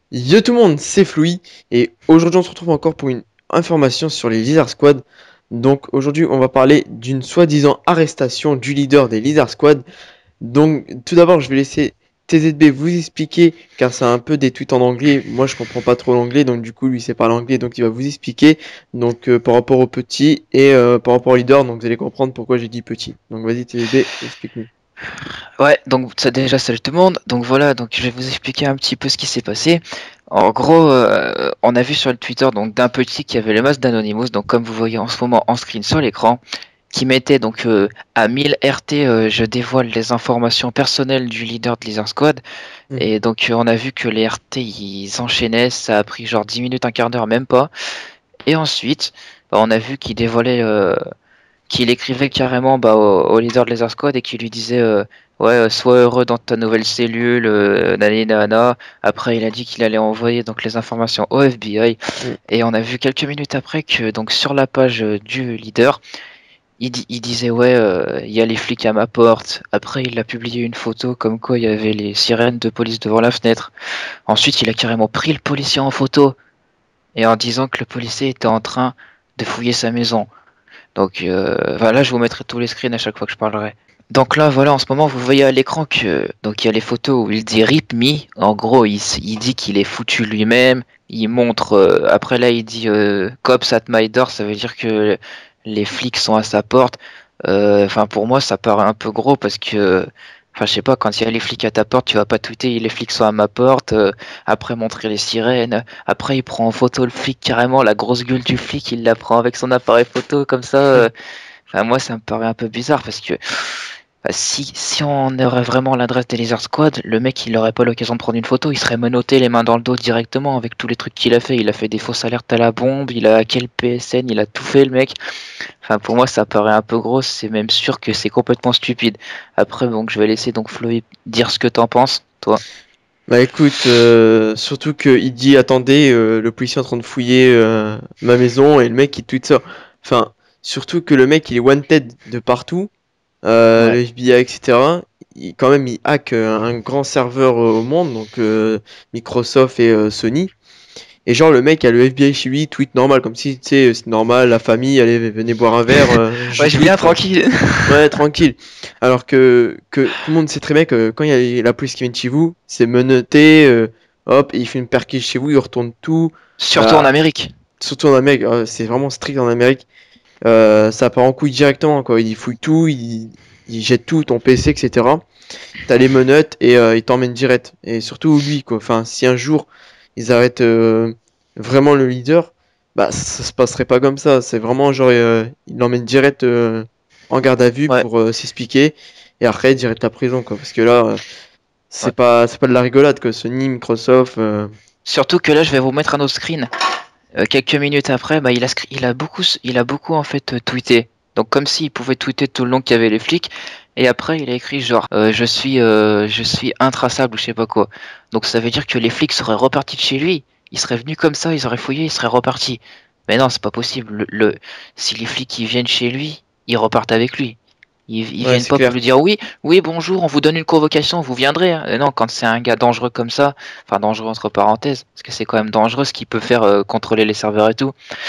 Yo tout le monde, c'est Floui et aujourd'hui on se retrouve encore pour une information sur les Lizard Squad. Donc aujourd'hui on va parler d'une soi-disant arrestation du leader des Lizard Squad. Donc tout d'abord je vais laisser TZB vous expliquer car c'est un peu des tweets en anglais. Moi je comprends pas trop l'anglais donc du coup lui c'est pas l'anglais donc il va vous expliquer donc par rapport au petit et par rapport au leader donc vous allez comprendre pourquoi j'ai dit petit. Donc vas-y TZB explique-nous. Ouais, donc ça déjà salut tout le monde. Donc voilà, donc je vais vous expliquer un petit peu ce qui s'est passé. En gros, on a vu sur le Twitter donc d'un petit qui avait le masque d'Anonymous, donc comme vous voyez en ce moment en screen sur l'écran, qui mettait donc à 1000 RT, je dévoile les informations personnelles du leader de Lizard Squad. Mhm. Et donc on a vu que les RT ils enchaînaient, ça a pris genre 10 minutes, un quart d'heure, même pas. Et ensuite, on a vu qu'il dévoilait qu'il écrivait carrément au leader de Laser Squad et qui lui disait ouais, sois heureux dans ta nouvelle cellule, nani nana. Après, il a dit qu'il allait envoyer donc les informations au FBI Mhm. et on a vu quelques minutes après que donc sur la page du leader, il disait ouais, il y a les flics à ma porte. Après, il a publié une photo comme quoi il y avait les sirènes de police devant la fenêtre. Ensuite, il a carrément pris le policier en photo et en disant que le policier était en train de fouiller sa maison. Donc voilà, je vous mettrai tous les screens à chaque fois que je parlerai. Donc là, voilà, en ce moment, vous voyez à l'écran que donc il y a les photos où il dit Rip me. En gros, il dit qu'il est foutu lui-même. Il montre. Après là, il dit Cops at my door. Ça veut dire que les flics sont à sa porte. Enfin, pour moi, ça paraît un peu gros parce que. Enfin, je sais pas, quand il y a les flics à ta porte, tu vas pas tweeter les flics sont à ma porte. Après, montrer les sirènes. Après, il prend en photo le flic carrément, la grosse gueule du flic, il la prend avec son appareil photo comme ça. Enfin, moi, ça me paraît un peu bizarre parce que si on aurait vraiment l'adresse des Lizard Squad, le mec il n'aurait pas l'occasion de prendre une photo, il serait menotté les mains dans le dos directement avec tous les trucs qu'il a fait. Il a fait des fausses alertes à la bombe, il a hacké le PSN, il a tout fait le mec. Enfin, pour moi, ça paraît un peu gros, c'est même sûr que c'est complètement stupide. Après, donc, je vais laisser donc Floyd dire ce que t'en penses, toi. Bah écoute, surtout qu'il dit attendez, le policier est en train de fouiller ma maison et le mec il tweet ça. Enfin, surtout que le mec il est wanted de partout, Ouais. le FBI, etc. Quand même il hack un grand serveur au monde, donc Microsoft et Sony. Et genre le mec a le FBI chez lui, tweet normal, comme si tu sais, c'est normal, la famille, allez venez boire un verre, je Ouais, je viens tweet. tranquille. Ouais, tranquille. Alors que tout le monde sait très bien que quand il y a la police qui vient de chez vous, c'est menotté, hop, et il fait une perquise chez vous, il retourne tout. Surtout Euh, en Amérique. Surtout en Amérique, c'est vraiment strict en Amérique. Ça part en couille directement, quoi. Il fouille tout, il jette tout, ton PC, etc. T'as les menottes et il t'emmène direct. Et surtout lui, quoi. Enfin, si un jour ils arrêtent vraiment le leader, bah ça se passerait pas comme ça. C'est vraiment genre, il l'emmène direct en garde à vue Ouais. pour s'expliquer et après direct à prison, quoi. Parce que là, Ouais. c'est pas de la rigolade, quoi. Sony, Microsoft. Surtout que là, je vais vous mettre un autre screen. Quelques minutes après, bah, il a beaucoup en fait tweeté. Donc comme s'il pouvait tweeter tout le long qu'il y avait les flics. Et après, il a écrit genre je suis intraçable ou je sais pas quoi. Donc ça veut dire que les flics seraient repartis de chez lui. Ils seraient venus comme ça, ils auraient fouillé, ils seraient repartis. Mais non, c'est pas possible. Si les flics ils viennent chez lui, ils repartent avec lui. Ils Ouais, viennent c'est pas pour clair. lui dire oui, oui, bonjour, on vous donne une convocation, vous viendrez, hein. Non, quand c'est un gars dangereux comme ça, enfin dangereux entre parenthèses, parce que c'est quand même dangereux ce qu'il peut faire contrôler les serveurs et tout,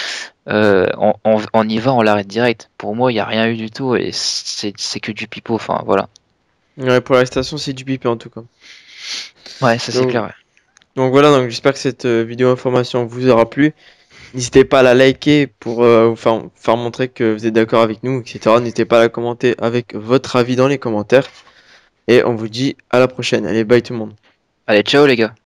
on y va, on l'arrête direct. Pour moi, il n'y a rien eu du tout et c'est que du pipeau, enfin voilà. Ouais, pour l'arrestation, c'est du pipé en tout cas. Ouais, ça c'est Donc, clair, ouais. donc voilà, donc j'espère que cette vidéo information vous aura plu. N'hésitez pas à la liker pour vous faire montrer que vous êtes d'accord avec nous, etc. N'hésitez pas à la commenter avec votre avis dans les commentaires. Et on vous dit à la prochaine. Allez, bye tout le monde. Allez, ciao les gars.